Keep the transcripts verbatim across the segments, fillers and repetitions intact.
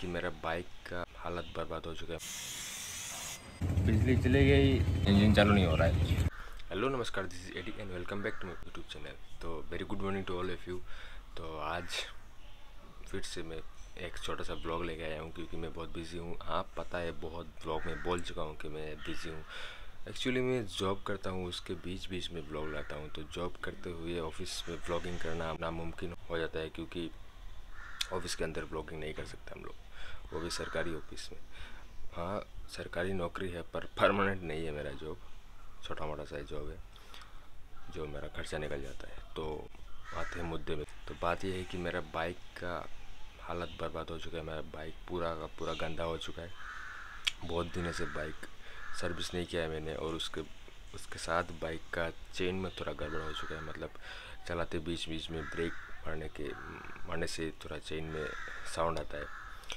कि मेरा बाइक का हालत बर्बाद हो चुका है। बिजली चली गई, इंजन चालू नहीं हो रहा है। हेलो नमस्कार, this is AD and welcome back to my YouTube channel. तो very good morning to all of you. तो आज फिर से मैं एक छोटा सा ब्लॉग लेके आया हूँ क्योंकि मैं बहुत बिज़ी हूँ। हाँ पता है, बहुत ब्लॉग में बोल चुका हूँ कि मैं बिज़ी हूँ। एक्चुअली मैं जॉब करता हूँ, उसके बीच बीच में ब्लॉग लाता हूँ। तो जॉब करते हुए ऑफिस में ब्लॉगिंग करना नामुमकिन हो जाता है क्योंकि ऑफिस के अंदर ब्लॉगिंग नहीं कर सकते हम लोग, वो भी सरकारी ऑफिस में। हाँ सरकारी नौकरी है पर परमानेंट नहीं है मेरा जॉब, छोटा मोटा सा जॉब है जो मेरा खर्चा निकल जाता है। तो आते हैं मुद्दे में। तो बात यह है कि मेरा बाइक का हालत बर्बाद हो चुका है। मेरा बाइक पूरा का पूरा गंदा हो चुका है। बहुत दिनों से बाइक सर्विस नहीं किया है मैंने, और उसके उसके साथ बाइक का चेन में थोड़ा गड़बड़ हो चुका है। मतलब चलाते बीच बीच में ब्रेक मारने के मारने से थोड़ा चेन में साउंड आता है।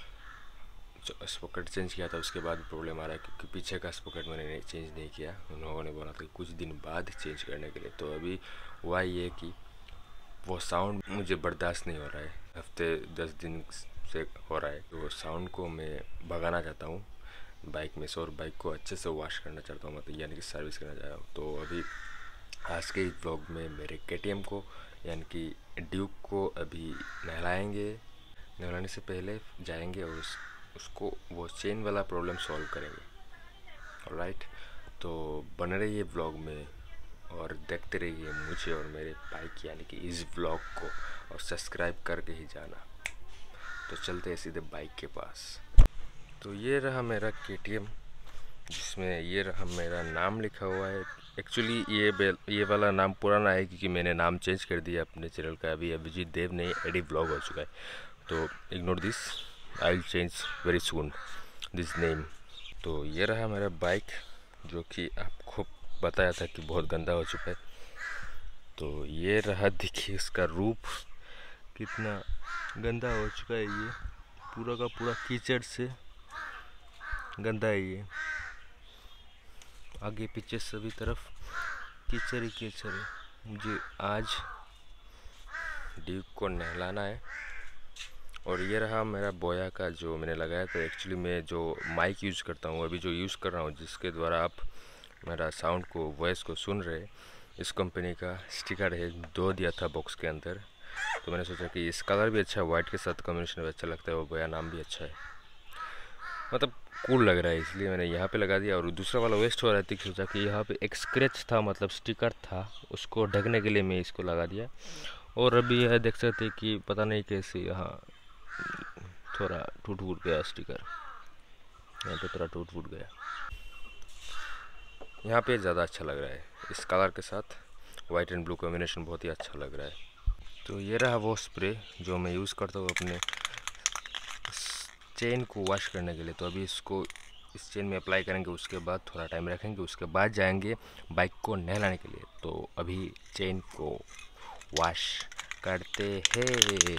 जो स्पॉकेट चेंज किया था उसके बाद प्रॉब्लम आ रहा है क्योंकि पीछे का स्पॉकेट मैंने नहीं चेंज नहीं किया। उन लोगों ने बोला था कुछ दिन बाद चेंज करने के लिए। तो अभी हुआ ये कि वो साउंड मुझे बर्दाश्त नहीं हो रहा है, हफ्ते दस दिन से हो रहा है। तो वो साउंड को मैं भगाना चाहता हूँ बाइक में से, और बाइक को अच्छे से वॉश करना चाहता हूँ, मतलब यानी कि सर्विस करना चाहता हूँ। तो अभी आज के इस ब्लॉग में मेरे के टी एम को यानी कि ड्यूक को अभी नहलाएंगे। नहलाने से पहले जाएंगे और उस, उसको वो चेन वाला प्रॉब्लम सॉल्व करेंगे। ऑलराइट, तो बने रहिए ब्लॉग में और देखते रहिए मुझे और मेरे बाइक यानी कि इस ब्लॉग को, और सब्सक्राइब करके ही जाना। तो चलते हैं सीधे बाइक के पास। तो ये रहा मेरा के टी एम, जिसमें ये रहा मेरा नाम लिखा हुआ है। एक्चुअली ये ये वाला नाम पुराना है क्योंकि मैंने नाम चेंज कर दिया अपने चैनल का। अभी अभिजीत देव नहीं, एडी ब्लॉग हो चुका है। तो ignore this, I will change very soon this name. तो ये रहा मेरा बाइक जो कि आपको बताया था कि बहुत गंदा हो चुका है। तो ये रहा, देखिए इसका रूप कितना गंदा हो चुका है। ये पूरा का पूरा कीचड़ से गंदा है। ये आगे पीछे सभी तरफ कीचड़ ही कीचड़ है। मुझे आज ड्यूक को नहलाना है। और ये रहा मेरा बोया का जो मैंने लगाया था। एक्चुअली मैं जो माइक यूज़ करता हूँ, अभी जो यूज़ कर रहा हूँ, जिसके द्वारा आप मेरा साउंड को वॉइस को सुन रहे, इस कंपनी का स्टिकर है, दो दिया था बॉक्स के अंदर। तो मैंने सोचा कि इस कलर भी अच्छा है, वाइट के साथ कॉम्बिनेशन भी अच्छा लगता है, और बोया नाम भी अच्छा है, मतलब कूल लग रहा है, इसलिए मैंने यहाँ पे लगा दिया। और दूसरा वाला वेस्ट हो रहा था, सोचा कि यहाँ पे एक स्क्रैच था, मतलब स्टिकर था, उसको ढकने के लिए मैं इसको लगा दिया। और अभी यह देख सकते कि पता नहीं कैसे यहाँ थोड़ा टूट फूट गया स्टिकर, यहाँ पे थोड़ा टूट फूट गया। यहाँ पे ज़्यादा अच्छा लग रहा है, इस कलर के साथ वाइट एंड ब्लू कॉम्बिनेशन बहुत ही अच्छा लग रहा है। तो ये रहा वो स्प्रे जो मैं यूज़ करता हूँ अपने चेन को वॉश करने के लिए। तो अभी इसको इस चेन में अप्लाई करेंगे, उसके बाद थोड़ा टाइम रखेंगे, उसके बाद जाएंगे बाइक को नहलाने के लिए। तो अभी चेन को वॉश करते हैं।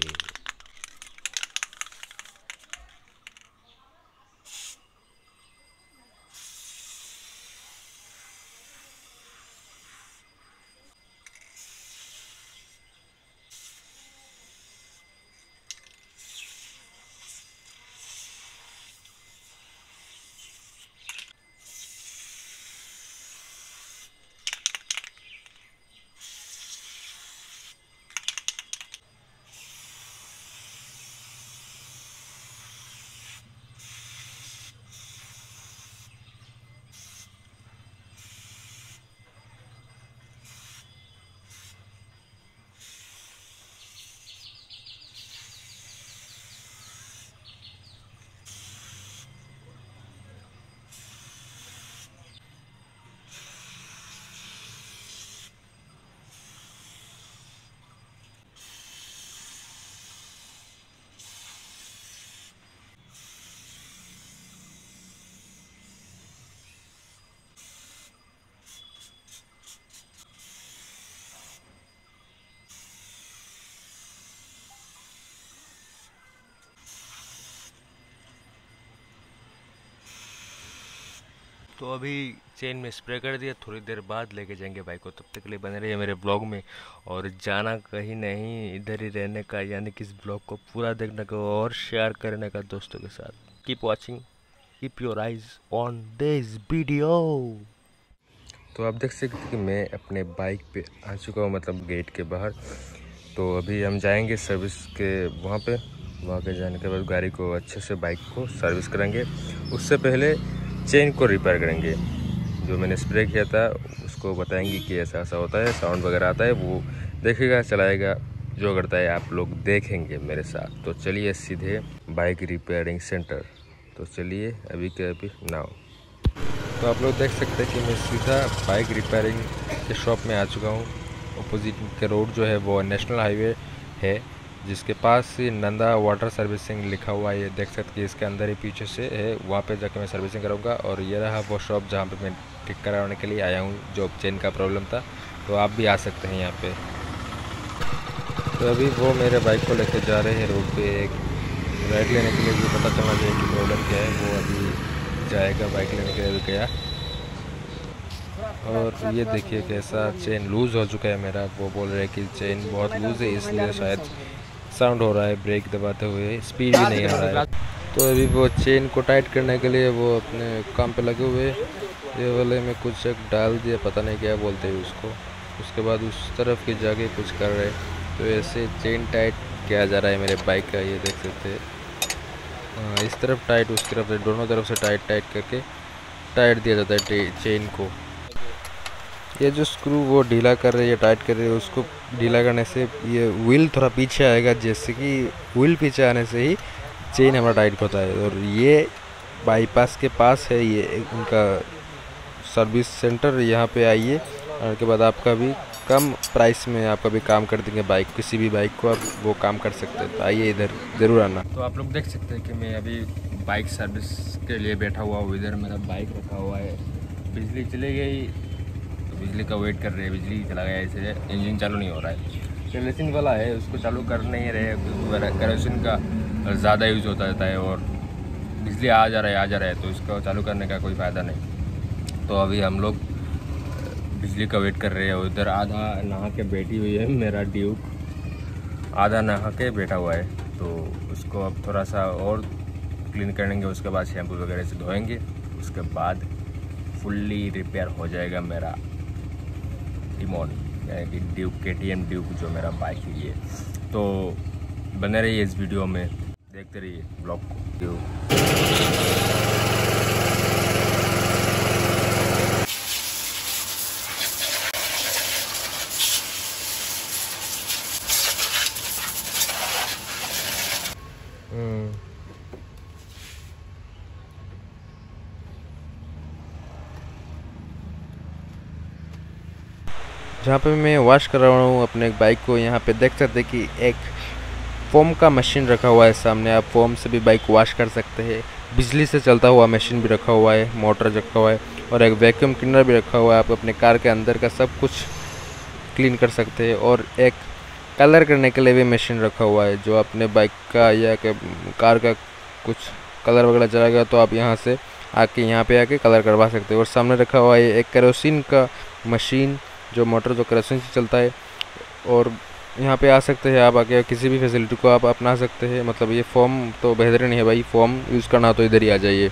तो अभी चेन में स्प्रे कर दिया, थोड़ी देर बाद लेके जाएंगे बाइक को। तब तक के लिए बने रहिए मेरे ब्लॉग में, और जाना कहीं नहीं, इधर ही रहने का, यानी कि इस ब्लॉग को पूरा देखने का और शेयर करने का दोस्तों के साथ। Keep watching, keep your eyes on this video. तो आप देख सकते हैं कि मैं अपने बाइक पे आ चुका हूँ, मतलब गेट के बाहर। तो अभी हम जाएंगे सर्विस के वहाँ पे। वहाँ पे जाने के बाद गाड़ी को अच्छे से, बाइक को सर्विस करेंगे। उससे पहले चेन को रिपेयर करेंगे। जो मैंने स्प्रे किया था उसको बताएंगे कि ऐसा ऐसा होता है, साउंड वगैरह आता है, वो देखेगा, चलाएगा, जो करता है आप लोग देखेंगे मेरे साथ। तो चलिए सीधे बाइक रिपेयरिंग सेंटर। तो चलिए अभी के अभी नाउ। तो आप लोग देख सकते हैं कि मैं सीधा बाइक रिपेयरिंग के शॉप में आ चुका हूँ। अपोजिट के रोड जो है वो नेशनल हाईवे है, जिसके पास ही नंदा वाटर सर्विसिंग लिखा हुआ है। ये देख सकते हैं, इसके अंदर ही पीछे से है, वहाँ पे जाके मैं सर्विसिंग करूँगा। और ये रहा वो शॉप जहाँ पे मैं ठीक कराने के लिए आया हूँ, जो चेन का प्रॉब्लम था। तो आप भी आ सकते हैं यहाँ पे। तो अभी वो मेरे बाइक को लेके जा रहे हैं रोड पे एक राइड लेने के लिए, जो पता चलना चाहिए कि प्रॉब्लम क्या है। वो अभी जाएगा बाइक लेने के लिए गया। और ये देखिए कैसा चेन लूज़ हो चुका है मेरा। वो बोल रहे हैं कि चेन बहुत लूज़ है, इसलिए शायद साउंड हो रहा है ब्रेक दबाते हुए, स्पीड भी नहीं आ रहा है। तो अभी वो चेन को टाइट करने के लिए वो अपने काम पे लगे हुए। ये वाले में कुछ एक डाल दिया, पता नहीं क्या बोलते हैं उसको। उसके बाद उस तरफ की जाके कुछ कर रहे। तो ऐसे चेन टाइट किया जा रहा है मेरे बाइक का, ये देख सकते हैं। इस तरफ टाइट, उस तरफ, दोनों तरफ से टाइट टाइट करके टाइट दिया जाता है चेन को। ये जो स्क्रू वो ढीला कर रही है, टाइट कर रही है, उसको ढीला करने से ये व्हील थोड़ा पीछे आएगा, जैसे कि व्हील पीछे आने से ही चेन हमारा टाइट होता है। और ये बाईपास के पास है ये उनका सर्विस सेंटर। यहाँ पे आइए, और उसके बाद आपका भी कम प्राइस में आपका भी काम कर देंगे बाइक, किसी भी बाइक को आप वो काम कर सकते हैं। तो आइए इधर ज़रूर आना। तो आप लोग देख सकते हैं कि मैं अभी बाइक सर्विस के लिए बैठा हुआ हूँ। इधर मेरा बाइक रखा हुआ है, बिजली चली गई, बिजली का वेट कर रहे हैं। बिजली चला गया, इसलिए इंजन चालू नहीं हो रहा है। केरोसिन वाला है, उसको चालू कर नहीं रहे, क्योंकि केरोसिन का ज़्यादा यूज़ होता रहता है और बिजली आ जा रहा है आ जा रहा है तो इसको चालू करने का कोई फ़ायदा नहीं। तो अभी हम लोग बिजली का वेट कर रहे हैं। उधर आधा नहा के बैठी हुई है मेरा ड्यूक, आधा नहा के बैठा हुआ है। तो उसको अब थोड़ा सा और क्लीन करेंगे, उसके बाद शैम्पू वगैरह से धोएंगे। उसके बाद फुल्ली रिपेयर हो जाएगा मेरा टिमोन, यानी कि ड्यूक, के टी एम ड्यूक, जो मेरा बाइक है ये। तो बने रहिए इस वीडियो में, देखते रहिए ब्लॉग को। जहाँ पे मैं वॉश कर रहा हूँ अपने बाइक को, यहाँ पे देख सकते हैं कि एक फोम का मशीन रखा हुआ है सामने। आप फोम से भी बाइक वॉश कर सकते हैं। बिजली से चलता हुआ मशीन भी रखा हुआ है, मोटर रखा हुआ है, और एक वैक्यूम क्लीनर भी रखा हुआ है। आप अपने कार के अंदर का सब कुछ क्लीन कर सकते हैं। और एक कलर करने के लिए भी मशीन रखा हुआ है, जो अपने बाइक का या कार का कुछ कलर वगैरह चला गया तो आप यहाँ से आके यहाँ पे आके कलर करवा सकते हैं। और सामने रखा हुआ है एक केरोसिन का मशीन, जो मोटर जो केरोसिन से चलता है। और यहाँ पे आ सकते हैं आप, आके किसी भी फैसिलिटी को आप अपना सकते हैं। मतलब ये फॉर्म तो बेहतरीन है भाई, फॉर्म यूज़ करना तो इधर ही आ जाइए।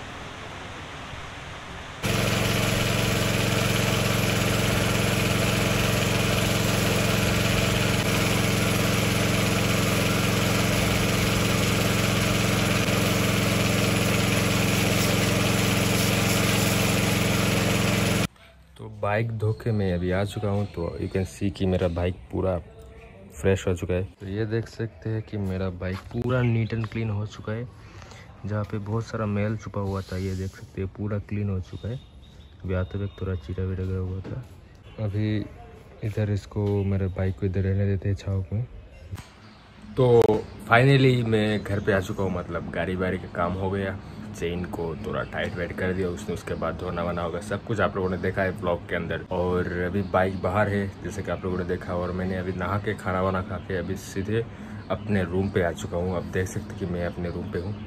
बाइक धो के मैं अभी आ चुका हूँ। तो यू कैन सी कि मेरा बाइक पूरा फ्रेश हो चुका है। तो ये देख सकते हैं कि मेरा बाइक पूरा नीट एंड क्लीन हो चुका है। जहाँ पे बहुत सारा मैल छुपा हुआ था, ये देख सकते हैं पूरा क्लीन हो चुका है। अभी आते वक्त थोड़ा चीरा वीरा गया हुआ था। अभी इधर इसको, मेरे बाइक को इधर रहने देते हैं छाँव में। तो फाइनली मैं घर पे आ चुका हूँ, मतलब गाड़ी वाड़ी का काम हो गया। चेन को थोड़ा टाइट वाइट कर दिया उसने, उसके बाद धोना वना होगा। सब कुछ आप लोगों ने देखा है ब्लॉग के अंदर। और अभी बाइक बाहर है, जैसे कि आप लोगों ने देखा। और मैंने अभी नहा के, खाना वाना खा के अभी सीधे अपने रूम पे आ चुका हूँ। अब देख सकते कि मैं अपने रूम पे हूँ।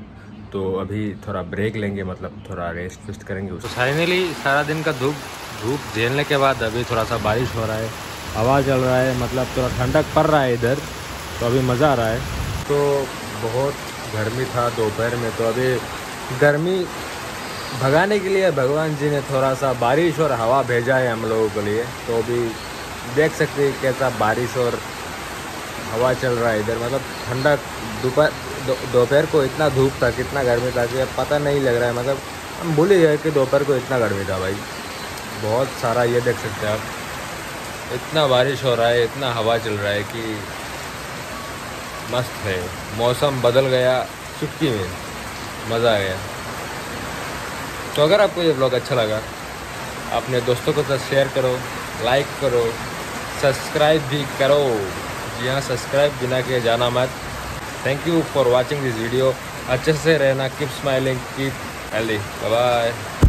तो अभी थोड़ा ब्रेक लेंगे, मतलब थोड़ा रेस्ट वेस्ट करेंगे। तो फाइनली सारा दिन का धूप धूप झेलने के बाद अभी थोड़ा सा बारिश हो रहा है, हवा चल रहा है, मतलब थोड़ा ठंडक पड़ रहा है इधर, तो अभी मज़ा आ रहा है। तो बहुत गर्मी था दोपहर में, तो अभी गर्मी भगाने के लिए भगवान जी ने थोड़ा सा बारिश और हवा भेजा है हम लोगों के लिए। तो अभी देख सकते हैं कैसा बारिश और हवा चल रहा है इधर, मतलब ठंडक। दोपहर दोपहर को इतना धूप था, कितना गर्मी था कि पता नहीं लग रहा है, मतलब हम भूल ही गए कि दोपहर को इतना गर्मी था भाई। बहुत सारा, ये देख सकते हैं आप, इतना बारिश हो रहा है, इतना हवा चल रहा है कि मस्त है। मौसम बदल गया चुटकी में, मज़ा आ गया। तो अगर आपको ये ब्लॉग अच्छा लगा, अपने दोस्तों के साथ शेयर करो, लाइक करो, सब्सक्राइब भी करो। जी हाँ, सब्सक्राइब बिना के जाना मत। Thank you for watching this video. अच्छे से रहना, keep smiling, keep healthy, bye bye.